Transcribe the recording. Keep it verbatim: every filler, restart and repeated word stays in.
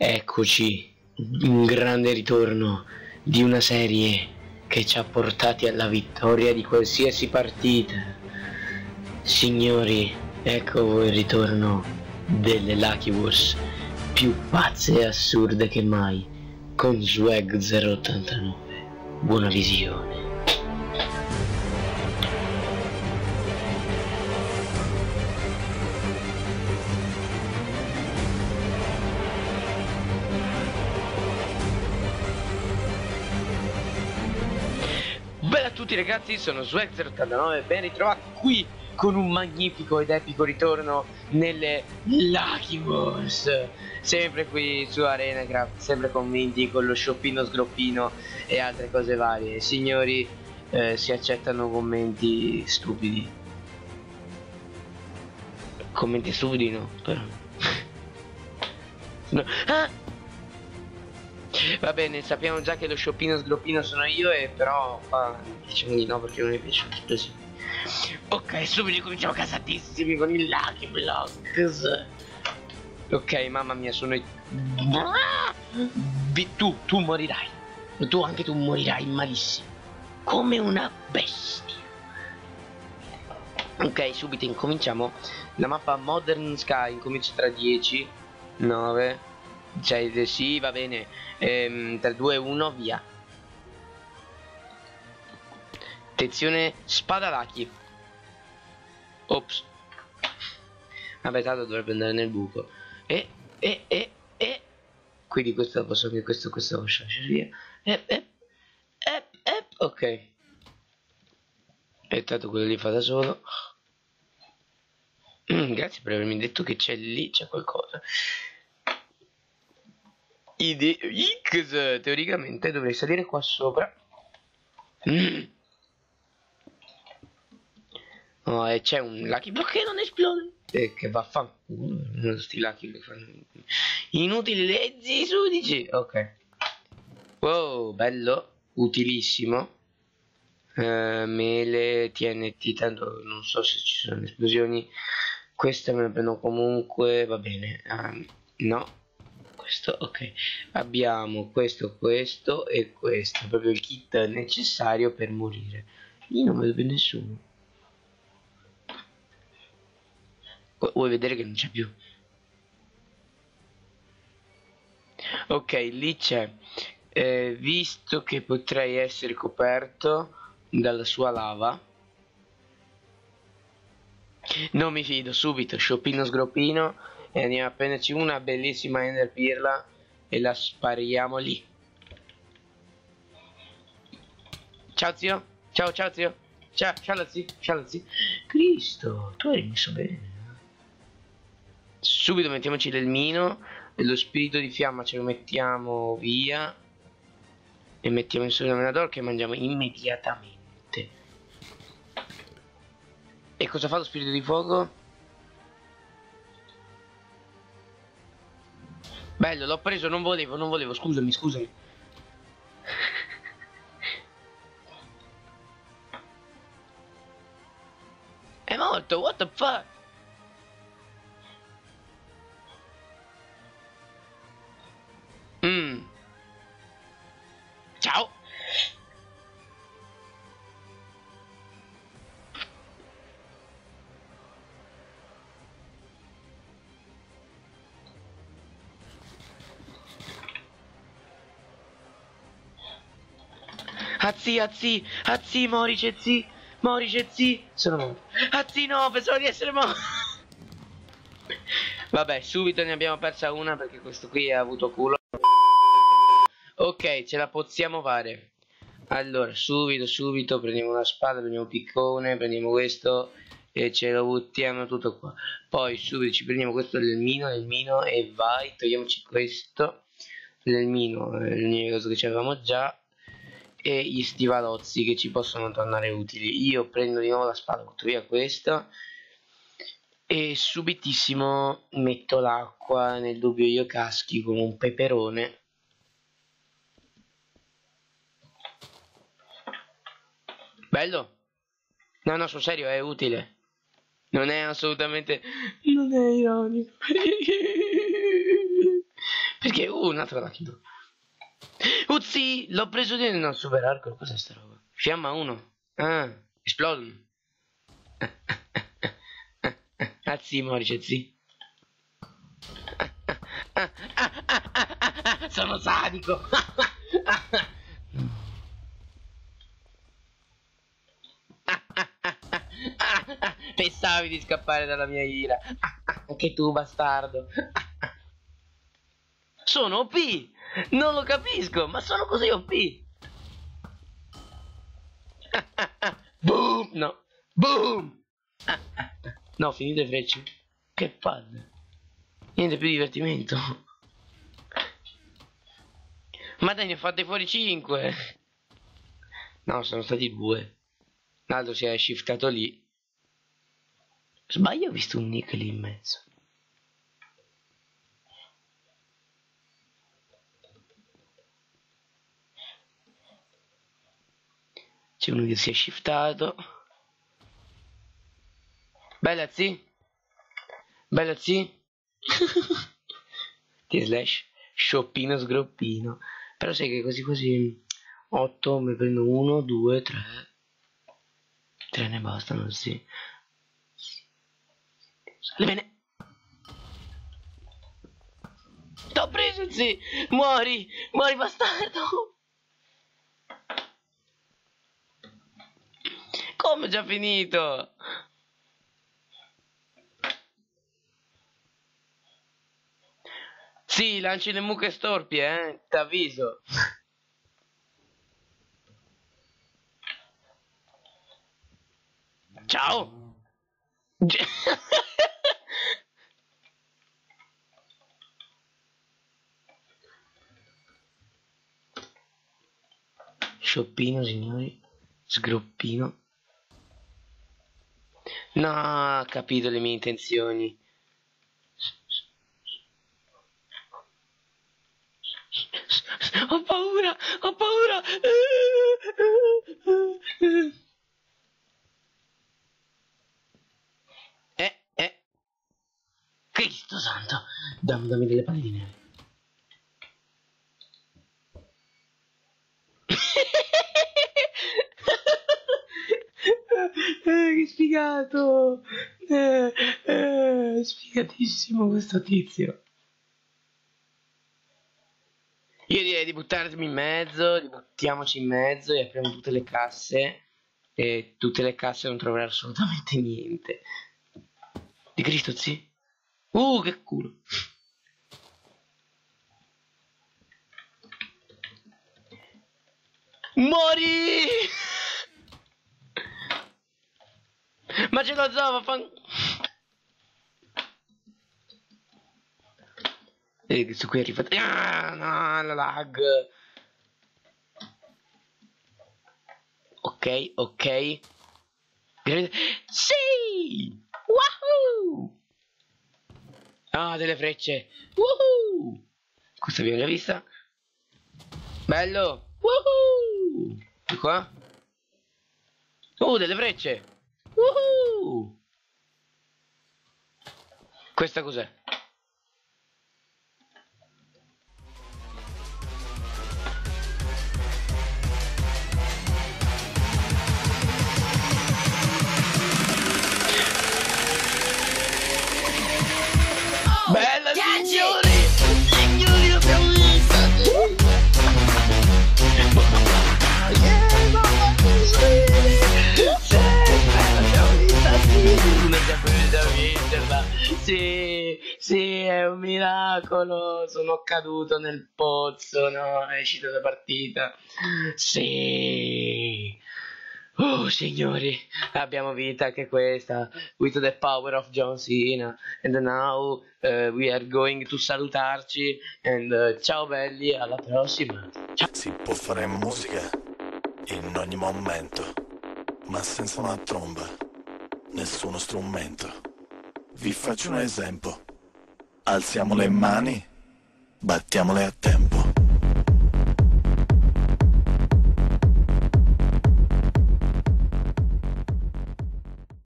Eccoci, un grande ritorno di una serie che ci ha portati alla vittoria di qualsiasi partita. Signori, ecco voi il ritorno delle Lucky Wars più pazze e assurde che mai, con Swag zero ottantanove. Buona visione. Bella a tutti ragazzi, sono Swag zero ottantanove, ben ritrovati qui con un magnifico ed epico ritorno nelle Lucky Wars. Sempre qui su ArenaCraft, sempre convinti con lo shoppino sgroppino e altre cose varie. Signori, eh, si accettano commenti stupidi. Commenti stupidi no, però. No. Ah! Va bene, sappiamo già che lo shoppino sgroppino sono io, e però qua diciamo di no perché non mi è piaciuto così. Ok, subito cominciamo casatissimi con il Lucky Blocks. Ok, mamma mia, sono i... Tu, tu morirai. Tu, anche tu morirai malissimo, come una bestia. Ok, subito incominciamo. La mappa Modern Sky incomincia tra dieci, nove, cioè, sì, va bene. ehm, tre, due, uno, via. Attenzione, spada Lucky. Ops. Vabbè, tanto dovrebbe andare nel buco. E, e, e, e. Quindi questo posso che questo, questo lo lasciare via. E, e, e, e. Ok. E tanto quello lì fa da solo. Mm, grazie per avermi detto che c'è lì, c'è qualcosa. Ide X, teoricamente dovrei salire qua sopra. Mm. Oh, e c'è un Lucky Block che non esplode. E che vaffanculo. Non sti Lucky Block fanno inutili lezzi sudici. Ok. Wow, bello, utilissimo. Uh, mele, T N T, tanto non so se ci sono esplosioni. Questa me la prendo comunque, va bene. Um, no. Questo, ok, abbiamo questo, questo e questo, proprio il kit necessario per morire. Io non vedo più nessuno. Vuoi vedere che non c'è più? Ok, lì c'è. Eh, visto che potrei essere coperto dalla sua lava, non mi fido, subito, shoppino sgroppino, e andiamo a prenderci una bellissima Ender Pirla e la spariamo lì. Ciao zio, ciao ciao zio, ciao ciao zio, ciao zio. Cristo, tu hai messo bene. Subito mettiamoci del mino e lo spirito di fiamma ce lo mettiamo via e mettiamo in su una menador che mangiamo immediatamente. E cosa fa lo spirito di fuoco? Bello, l'ho preso, non volevo, non volevo, scusami, scusami. È morto, what the fuck? Mmm. Ciao. Azzi, azzi, azzi, morice, zi, morice, zi. Sono morto. Azzi, no, pensavo di essere morto. Vabbè, subito ne abbiamo persa una perché questo qui ha avuto culo. Ok, ce la possiamo fare. Allora, subito, subito prendiamo una spada, prendiamo un piccone, prendiamo questo e ce lo buttiamo tutto qua. Poi subito ci prendiamo questo del mino, del mino e vai, togliamoci questo del mino, eh, l'unica cosa che ci avevamo già, e gli stivalozzi che ci possono tornare utili. Io prendo di nuovo la spada, butto via questa e subitissimo metto l'acqua, nel dubbio io caschi come un peperone. Bello? No, no, sul serio, è utile. Non è assolutamente... Non è ironico. Perché? Uh, un'altra Lucky Block. Uzzi, l'ho preso di no, super arco. Cos'è sta roba? Fiamma uno. Ah, esplodono. Ah, sì, Morice, sì. Sono sadico. Pensavi di scappare dalla mia ira. Anche tu, bastardo. Sono O P. Non lo capisco, ma sono così O P. Boom. No. Boom. No, finite le frecce. Che palle. Niente più divertimento. Ma dai, ne fate fuori cinque. No, sono stati due. L'altro si è shiftato lì. Sbaglio, ho visto un nick lì in mezzo. C'è uno che si è shiftato. Bella zi. Bella zi. T slash scioppino sgroppino. Però sai che così così otto mi prendo uno, due, tre. tre ne bastano, sì. Sale bene. T'ho preso, sì. Muori. Muori, bastardo. Come ho già finito? Sì, lanci le mucche storpie, eh. T'avviso. Ciao. Scioppino, signori. Sgroppino. No, ha capito le mie intenzioni. Ho paura, ho paura. Eh, eh. Cristo santo. Dammi, dammi delle palline. Eh, che sfigato. Eh, eh, sfigatissimo questo tizio. Io direi di buttarmi in mezzo, di buttiamoci in mezzo e apriamo tutte le casse. E tutte le casse non troveranno assolutamente niente. Di Cristo, sì. Uh, che culo. Mori! Ma ce l'ho zova, fan... Vedi che su qui è arrivato... Ah, no, la lag. Ok, ok. Sì! Wahoo! Ah, delle frecce. Woohoo! Questa abbiamo già vista. Bello. Woohoo! Di qua. Uh, delle frecce. Woohoo! Questa cos'è? Bella, signori! Signori, l'abbiamo vista! Sì, sì, è un miracolo. Sono caduto nel pozzo, no? È uscita la partita. Sì. Oh, signori, abbiamo vinto anche questa. With the power of John Cena. And now uh, we are going to salutarci. And uh, ciao belli, alla prossima. Ciao. Si può fare musica in ogni momento, ma senza una tromba, nessuno strumento. Vi faccio un esempio. Alziamo le mani, battiamole a tempo.